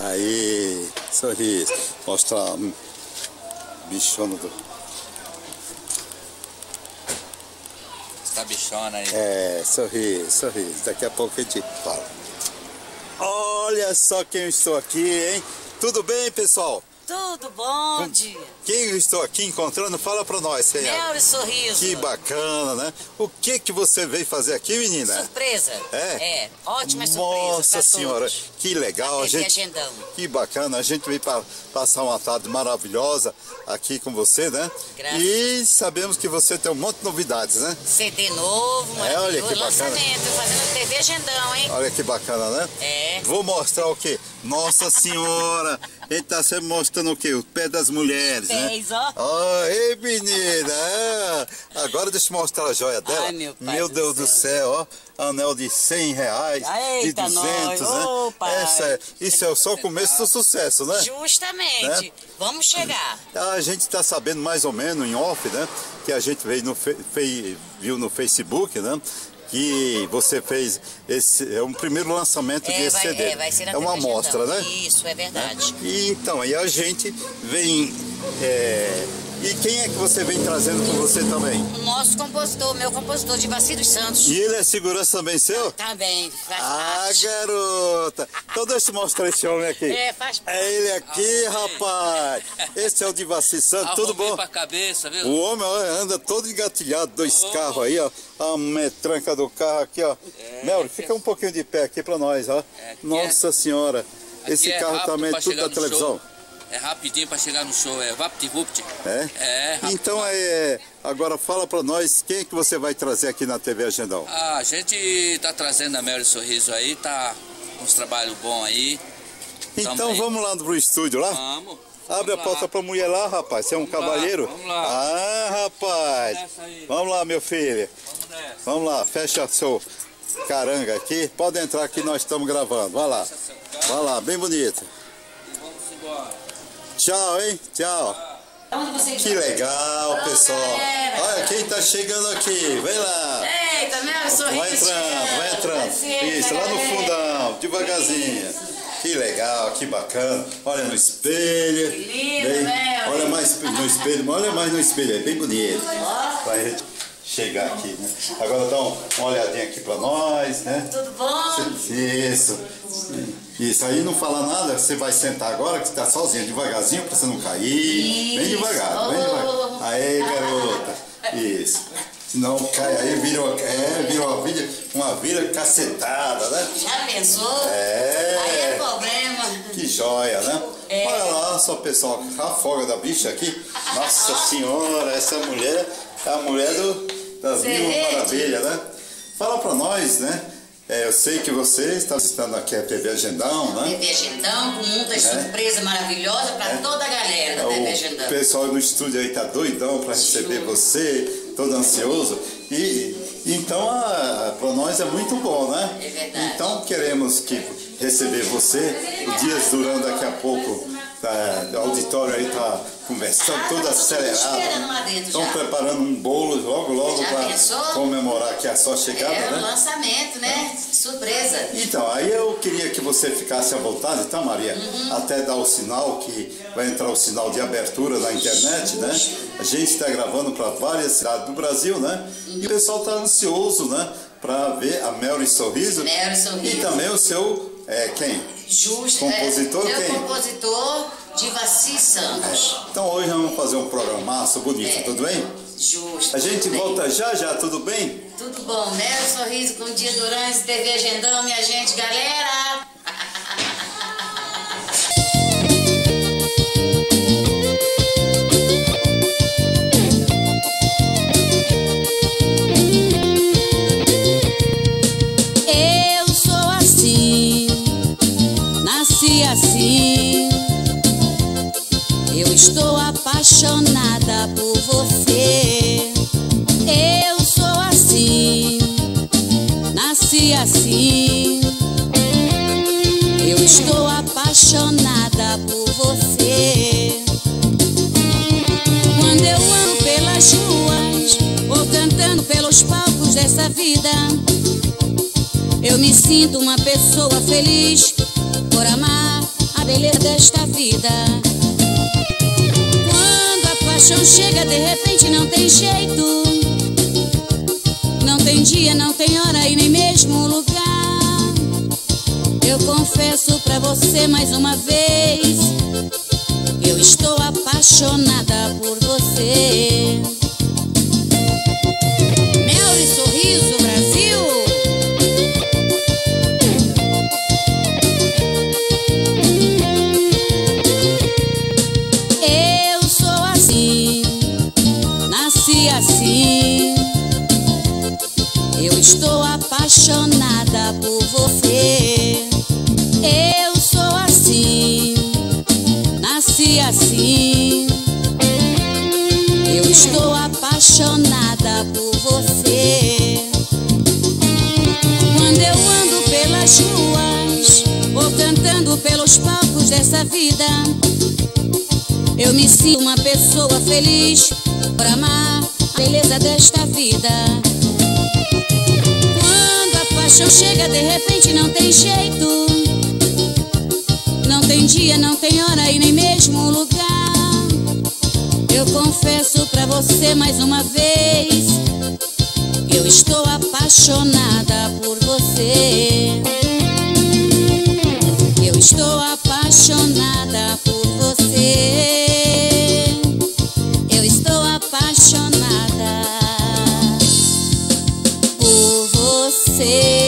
Aí, sorriso. Mostrar a bichona do... Essa bichona aí. É, sorriso, sorriso. Daqui a pouco a gente fala. Olha só quem eu estou aqui, hein? Tudo bem, pessoal? Tudo bom dia. Quem eu estou aqui encontrando, fala pra nós, Senhora. Mel e Sorriso. Que bacana, né? O que você veio fazer aqui, menina? Surpresa. É? Ótima surpresa. Nossa Senhora, que legal. A gente, agendão. que bacana. A gente veio para passar uma tarde maravilhosa aqui com você, né? Graças. E sabemos que você tem um monte de novidades, né? CD novo, olha que bacana. Lançamento, fazendo TV agendão, hein? Olha que bacana, né? É. Vou mostrar o quê? Nossa Senhora! Ele tá sempre mostrando o quê? O pé das mulheres, né? Pés, ó. Oh, ei, menina! Agora deixa eu mostrar a joia dela. Ai, meu Deus do céu, ó. Anel de R$100, de 200, nós. né? Ô, pai. Isso é só o começo do sucesso, né? Justamente. Né? Vamos chegar. A gente tá sabendo mais ou menos em off, né? Que a gente veio viu no Facebook, né? Que você fez esse, é um primeiro lançamento desse CD. Vai ser na é uma amostra, né? Isso, é verdade. E então, aí a gente vem... E quem é que você vem trazendo com você também? O nosso compositor, meu compositor, Divaci dos Santos. E ele é segurança também seu? Também, faz parte. Garota! Então deixa eu mostrar esse homem aqui. Faz parte. É ele aqui, rapaz! Esse é o Divaci Santos, tudo bom? Pra cabeça, viu? O homem ó, anda todo engatilhado, dois carros aí, ó. A metranca do carro aqui, ó. Mel, fica um pouquinho de pé aqui pra nós, ó. Nossa Senhora! Esse carro também é tudo da televisão. Show. É rapidinho pra chegar no show, é vapt-vupt. É? Rápido. Então agora fala pra nós, quem é que você vai trazer aqui na TV Agendão? A gente tá trazendo a Mel e Sorriso aí, tá com uns trabalhos bons aí. Então vamos lá pro estúdio lá? Vamos. Abre a porta pra mulher lá, rapaz, você é um cavalheiro? Vamos lá. Ah, rapaz. Vamos lá, meu filho. Vamos lá, fecha seu caranga aqui. Pode entrar aqui, nós estamos gravando. Vai lá. Vai lá, bem bonito. E vamos embora. Tchau, hein? Tchau. Que legal, pessoal. Olha quem tá chegando aqui. Vem lá. Eita, Mel e Sorriso. Vai entrando. Isso, lá no fundão, devagarzinho. Que legal, que bacana. Olha no espelho. Que lindo, Mel. Olha mais no espelho, olha mais no espelho, é bem bonito. Pra gente chegar aqui, né? Agora dá uma olhadinha aqui pra nós, né? Tudo bom? Isso aí não fala nada, você vai sentar agora que você tá sozinha, devagarzinho pra você não cair. Bem devagar, bem devagar. Aí, garota. Isso. Senão cai aí, vira uma vira cacetada, né? Já pensou? Aí é problema. Que joia, né? Olha lá, só pessoal, a folga da bicha aqui. Nossa Senhora, essa mulher é a mulher das mil maravilhas, né? Fala pra nós, né? Eu sei que você está assistindo aqui a TV Agendão, né? TV Agendão, com muitas surpresas maravilhosas para toda a galera da TV Agendão. O pessoal no estúdio aí tá doidão para receber você, todo ansioso. E então, para nós é muito bom, né? É verdade. Então queremos receber você. O Dias Durão daqui a pouco, o auditório aí tá conversando, todo acelerado. Estão preparando um bolo logo para comemorar aqui a sua chegada, né? É o lançamento, né? Surpresa. Então, aí eu queria que você ficasse à vontade, tá, Maria? Até dar o sinal, que vai entrar o sinal de abertura na internet, né? A gente está gravando para várias cidades do Brasil, né? E o pessoal está ansioso, né? Para ver a Mel e Sorriso. Mel e Sorriso. E também o seu, quem? Compositor, meu quem? Compositor, Divaci Santos. Então hoje vamos fazer um programaço bonito, tudo bem? Justo. A gente volta já, tudo bem? Tudo bom, Mel e Sorriso com o Dia Durante, TV Agendão, minha gente, galera! Eu sou assim, nasci assim. Eu estou apaixonada por você. Eu sou assim, nasci assim. Eu estou apaixonada por você. Quando eu ando pelas ruas ou cantando pelos palcos dessa vida, eu me sinto uma pessoa feliz por amar a a beleza desta vida. Quando a paixão chega, de repente não tem jeito. Não tem dia, não tem hora e nem mesmo lugar. Eu confesso pra você mais uma vez, eu estou apaixonada por você. Mel e Sorriso, Brasil. Eu sou assim, nasci assim. Eu estou apaixonada por você. Eu sou assim, nasci assim. Eu estou apaixonada por você. Quando eu ando pelas ruas ou cantando pelos palcos dessa vida, eu me sinto uma pessoa feliz por amar a beleza desta vida. Quando a paixão chega, de repente não tem jeito. Não tem dia, não tem hora e nem mesmo lugar. Eu confesso pra você mais uma vez, eu estou apaixonada por você. Eu estou apaixonada por você. Eu estou apaixonada por você.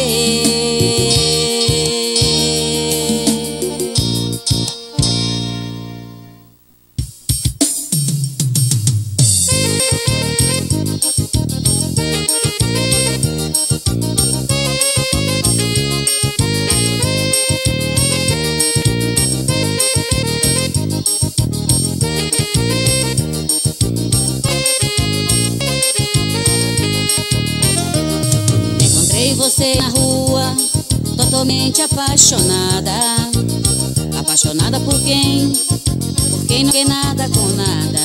Você na rua, totalmente apaixonada. Apaixonada por quem? Por quem não quer nada com nada.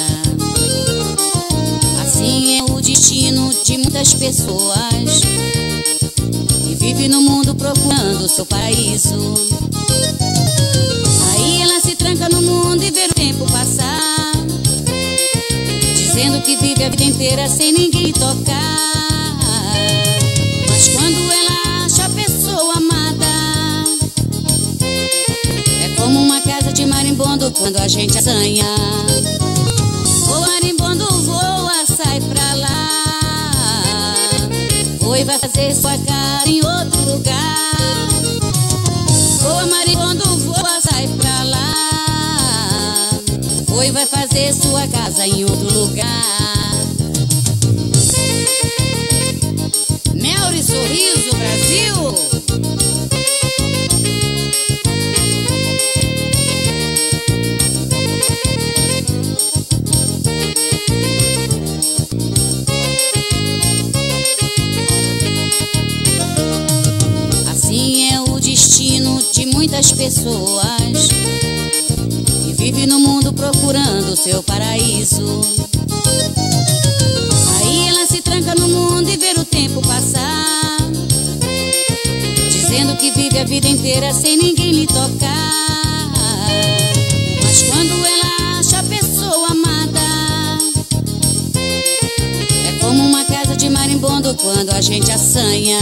Assim é o destino de muitas pessoas que vivem no mundo procurando seu paraíso. Aí ela se tranca no mundo e vê o tempo passar, dizendo que vive a vida inteira sem ninguém tocar. Mas quando ela acha a pessoa amada, é como uma casa de marimbondo quando a gente assanha. O marimbondo voa, sai pra lá, voa e vai fazer sua casa em outro lugar. O marimbondo voa, sai pra lá, voa e vai fazer sua casa em outro lugar. Mel e Sorriso, Brasil. Assim é o destino de muitas pessoas que vivem no mundo procurando seu paraíso. Aí ela se tranca no mundo e vê o tempo passar, dizendo que vive a vida inteira sem ninguém lhe tocar. Mas quando ela acha a pessoa amada, é como uma casa de marimbondo quando a gente assanha.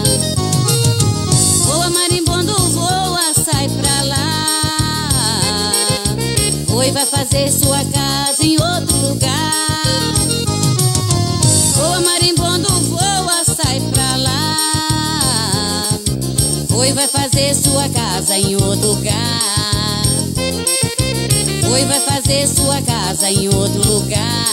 Voa marimbondo, voa, sai pra lá, voa e vai fazer sua casa em outro lugar. Voa marimbondo, voa, sai pra lá, voa e vai fazer sua casa em outro lugar. Voa e vai fazer sua casa em outro lugar.